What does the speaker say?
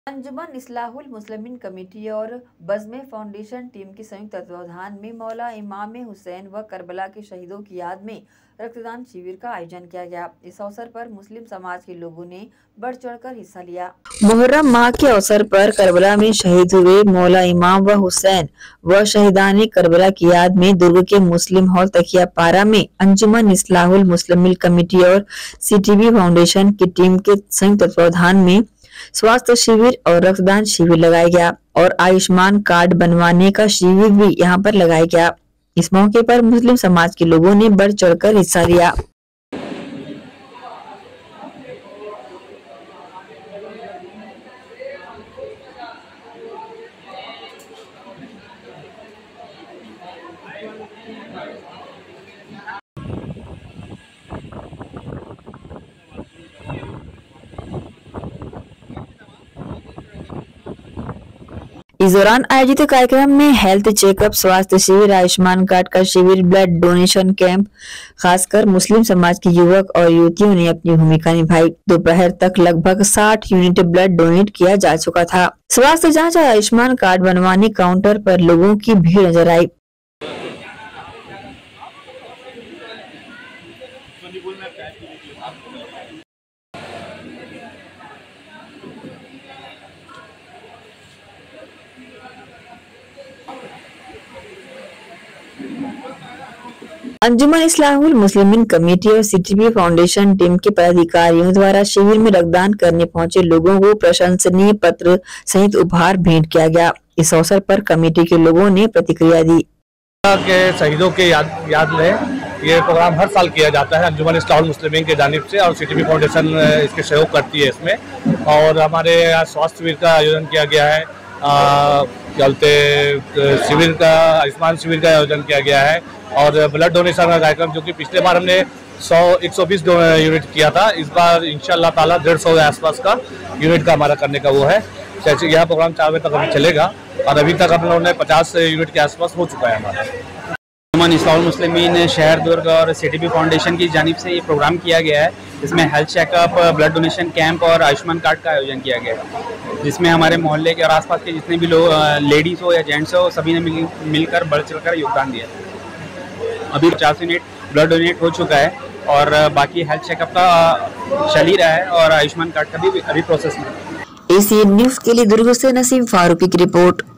अंजुमन Islahul Muslimeen committee और बज़्म foundation team के संयुक्त तत्वावधान में मौला इमाम हुसैन व करबला के शहीदों की याद में रक्तदान शिविर का आयोजन किया गया। इस अवसर पर मुस्लिम समाज के लोगों ने बढ़ चढ़कर हिस्सा लिया। मुहर्रम माह के अवसर पर करबला में शहीद हुए मौला इमाम व हुसैन व शहीदान करबला की याद में दुर्ग के मुस्लिम हॉल तकिया पारा में अंजुमन इस्लाहुल मुस्लिमीन कमेटी और CTB फाउंडेशन की टीम के संयुक्त तत्वावधान में स्वास्थ्य शिविर और रक्तदान शिविर लगाया गया और आयुष्मान कार्ड बनवाने का शिविर भी यहां पर लगाया गया। इस मौके पर मुस्लिम समाज के लोगों ने बढ़ चढ़कर हिस्सा लिया। इस दौरान आयोजित कार्यक्रम में हेल्थ चेकअप, स्वास्थ्य शिविर, आयुष्मान कार्ड का शिविर, ब्लड डोनेशन कैंप, खासकर मुस्लिम समाज के युवक और युवतियों ने अपनी भूमिका निभाई। दोपहर तक लगभग 60 यूनिट ब्लड डोनेट किया जा चुका था। स्वास्थ्य जांच और आयुष्मान कार्ड बनवाने काउंटर पर लोगों की भीड़ नजर आई। अंजुमन इस्लाहुल मुस्लिमीन कमेटी और CTB फाउंडेशन टीम के पदाधिकारियों द्वारा शिविर में रक्तदान करने पहुंचे लोगों को प्रशंसनीय पत्र सहित उपहार भेंट किया गया। इस अवसर पर कमेटी के लोगों ने प्रतिक्रिया दी। के शहीदों के याद में ये प्रोग्राम हर साल किया जाता है अंजुमन इस्लाहुल मुस्लिमीन के जानिब से और CTB फाउंडेशन इसके सहयोग करती है इसमें। और हमारे यहाँ स्वास्थ्य शिविर का आयोजन किया गया है, चलते शिविर का आयुष्मान शिविर का आयोजन किया गया है और ब्लड डोनेशन का कार्यक्रम जो कि पिछले बार हमने 120 यूनिट किया था, इस बार इंशाल्लाह ताला 150 के आसपास का यूनिट का हमारा करने का वो है। यह प्रोग्राम 4 बजे तक अभी चलेगा और अभी तक हम लोगों ने 50 यूनिट के आसपास हो चुका है हमारा। अंजुमन इस्लाहुल मुस्लिमीन शहर दुर्ग और CTB फाउंडेशन की जानिब से ये प्रोग्राम किया गया है। इसमें health checkup, blood donation camp और आयुष्मान कार्ड का आयोजन किया गया है, जिसमें हमारे मोहल्ले के और आसपास के जितने भी लोग लेडीज़ हो या जेंट्स हो सभी ने मिलकर बढ़ चढ़कर योगदान दिया। अभी 50 यूनिट ब्लड डोनेट हो चुका है और बाकी हेल्थ चेकअप का चल ही रहा है और आयुष्मान कार्ड का भी अभी प्रोसेस में है। ACN न्यूज़ के लिए दुर्ग से नसीम फारूकी की रिपोर्ट।